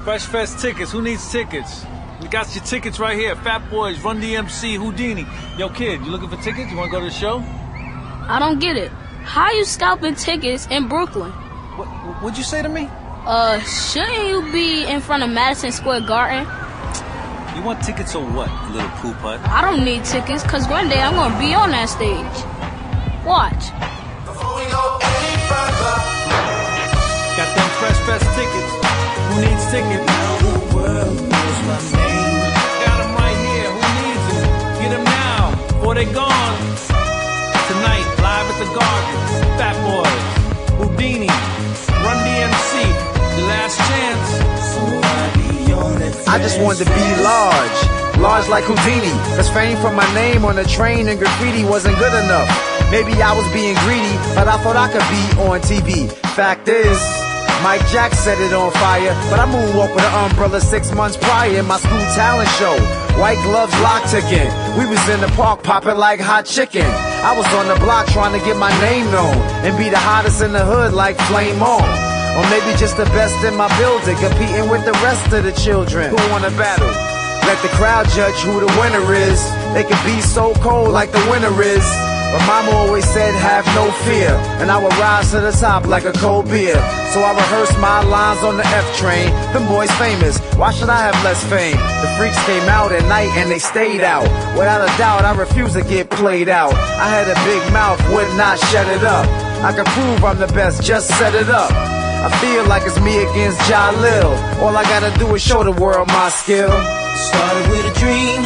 Fresh Fest tickets. Who needs tickets? We got your tickets right here. Fat Boys, Run DMC, Houdini. Yo, kid, you looking for tickets? You want to go to the show? I don't get it. How you scalping tickets in Brooklyn? What'd you say to me? Shouldn't you be in front of Madison Square Garden? You want tickets or what, you little poo putt? I don't need tickets, cause one day I'm gonna be on that stage. Watch. Before we go any further, Got them Fresh Fest tickets. Who needs tickets? now the world knows my name. Got them right here. Who needs them? Get them now, before they gone. Tonight, live at the Garden. Fat Boys, Houdini, Run DMC. The last chance. So I be on that I just wanted to be large like Houdini. Cause fame from my name on the train and graffiti wasn't good enough. Maybe I was being greedy, but I thought I could be on TV. Fact is, Mike Jack set it on fire, but I moonwalked with an umbrella 6 months prior in my school talent show. White gloves locked again. We was in the park popping like hot chicken. I was on the block trying to get my name known and be the hottest in the hood like Flame On. Or maybe just the best in my building, competing with the rest of the children who wanna battle. Let the crowd judge who the winner is. They can be so cold like the winter is. But mama always said have no fear, and I would rise to the top like a cold beer. So I rehearsed my lines on the F train. Them boys famous, why should I have less fame? The freaks came out at night and they stayed out. Without a doubt, I refuse to get played out. I had a big mouth, would not shut it up. I can prove I'm the best, just set it up. I feel like it's me against Jalil. All I gotta do is show the world my skill. started with a dream.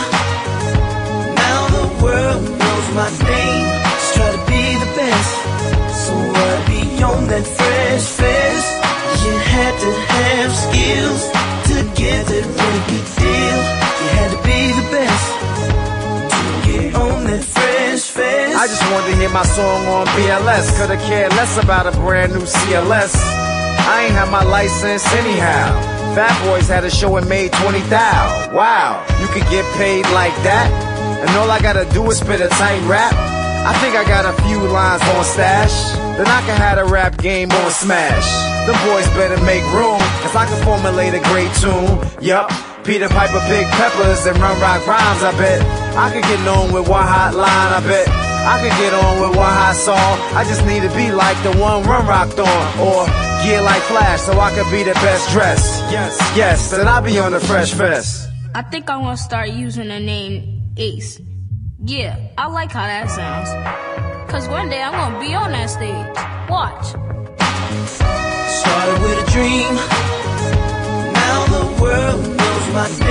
Now the world knows my name. Just try to be the best. So I'd be on that Fresh Fest. You had to have skills to get that record deal. You had to be the best to get on that Fresh Fest. I just wanted to hear my song on BLS. Coulda cared less about a brand new CLS. I ain't have my license anyhow. Fat Boys had a show and made 20,000. Wow, you could get paid like that? And all I gotta do is spit a tight rap? I think I got a few lines on stash. Then I can have the rap game on smash. The boys better make room, cause I can formulate a great tune. Yup, Peter Piper, Big Peppers, and Run Rock Rhymes, I bet. I could get known with one hot line, I bet. I could get on with one hot song. I just need to be like the one Run rocked on. Or gear like Flash so I could be the best dressed. Yes, then I'll be on the Fresh Fest. I think I want to start using the name Ace. Yeah, I like how that sounds. Cause one day I'm gonna be on that stage. Watch. Started with a dream. Now the world knows my name.